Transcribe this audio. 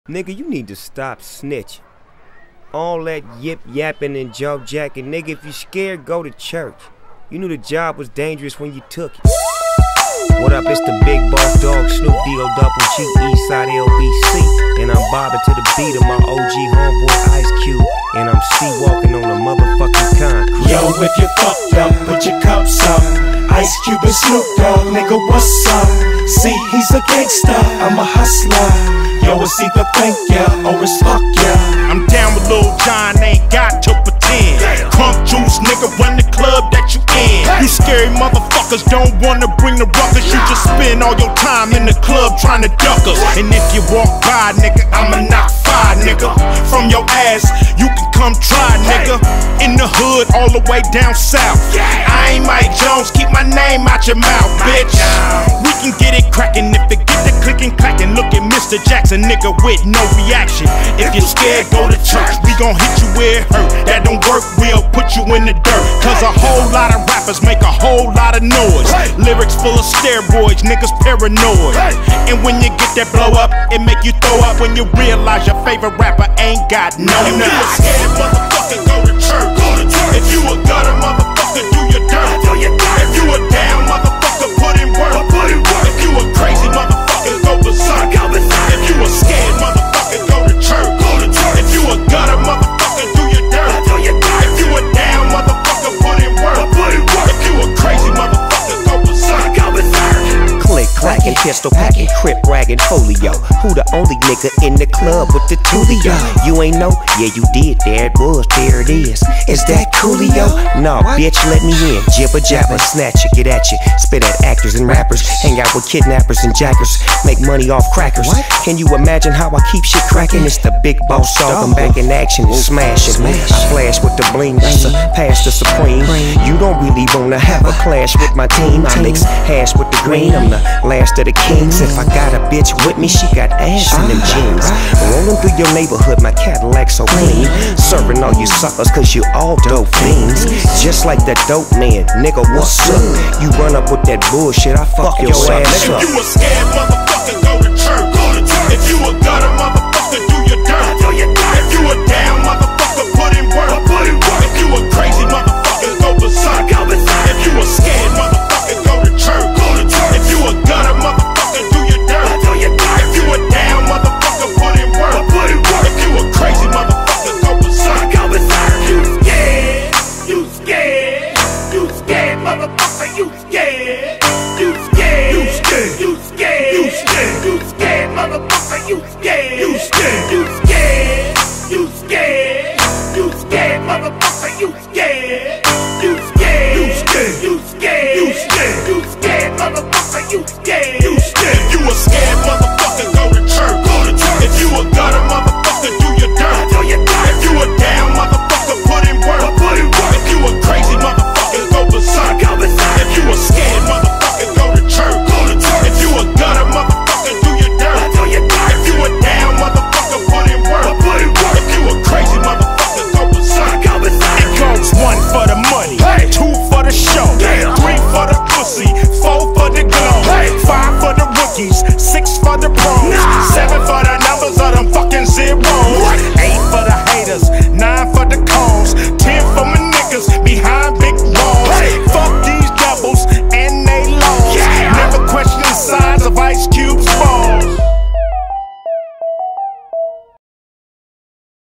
Nigga, you need to stop snitching. All that yip yapping and jaw jacking. Nigga, if you scared, go to church. You knew the job was dangerous when you took it. What up, it's the big boss dog, Snoop D-O-double-G, Eastside LBC. And I'm bobbing to the beat of my OG homeboy Ice Cube. And I'm C-walking on the motherfucking concrete. Yo, if you fucked up, put your cups up. Ice Cube and Snoop Dogg, nigga, what's up? See, he's a gangster, I'm a hustler. Yo, it's either thank ya or it's fuck ya. I'm down with Lil Jon, ain't got to pretend. Crunk juice, nigga, run the club that you in. You scary motherfuckers don't wanna bring the ruckus. You just spend all your time in the club trying to duck us. And if you walk by, nigga, I'ma knock five, nigga. From your ass, you can come try, nigga. In the hood, all the way down south. I ain't Mike Jones, keep my name out your mouth, bitch. We can get it crackin' if it get the clickin' clackin'. Look at Mr. Jackson, nigga, with no reaction. If you're scared, go to church. We gon' hit you where it hurt. That don't work, we'll put you in the dirt. Cause a whole lot of rappers make a whole lot of noise. Lyrics full of steroids, niggas paranoid. And when you get that blow up, it make you throw up when you realize your favorite rapper ain't got no nut. If you a scared motherfucker, go to church. If you a gutter motherfucker, do your dirt. If you a down motherfucker, put in work. If you a crazy motherfucker, go berserk. If you a scared motherfucker, go to church. If you a gutter motherfucker, do your dirt. If you a down motherfucker, put in work. If you a crazy motherfucker, go berserk. Click, clacking, pistol packing, crip ragging, folio. Who the only nigga in the club with the Tulio? You ain't know? Yeah, you did. There it was. There it is. Is that Coolio? No, bitch, let me in. Jibber jabber, snatch it, get at you. Spit at actors and rappers. Hang out with kidnappers and jackers. Make money off crackers. Can you imagine how I keep shit cracking? It's the big boss dog. I'm back in action, smashing. I flash with the bling, pass the supreme. You don't really wanna have a clash with my team. I mix hash with the green. I'm the last of the kings. If I got a bitch with me, she got ass in them jeans. Rolling through your neighborhood, my Cadillac so clean. Serving all you suckers cause you all dope fiends. Just like that dope man, nigga, what's up? You run up with that bullshit, I fuck your ass up. If you a scared motherfucker, go to church. If you a gutter motherfucker, do your dirt. If you a down motherfucker, put in work. If you a crazy motherfucker, go berserk. If you a scared motherfucker, go to church. If you a gutter motherfucker, do your dirt. If you a down motherfucker, put in work. If you a crazy motherfucker, go berserk. You scared, you scared, you scared motherfucker, you scared. You scared, you scared, you scared, you scared, you scared motherfucker, you scared. You scared, you scared, you scared, you scared motherfucker, you scared. You scared, you scared, you scared, you scared, you scared motherfucker, you scared. You scared. If you a scared motherfucker, go to church. If you a gutter motherfucker, do your dirt. If you a down motherfucker, put in work. If you a crazy motherfucker, go berserk. If you a scared motherfucker, go to church. If you a gutter motherfucker, do your dirt. If you a down motherfucker, put in work. If you a crazy motherfucker, go berserk. It goes 1 for the money, 2 for the show, 3 for the pussy, 4 for the glow, 5 for the rookies, 6 for the pros, 7 for the numbers of them fucking zeros.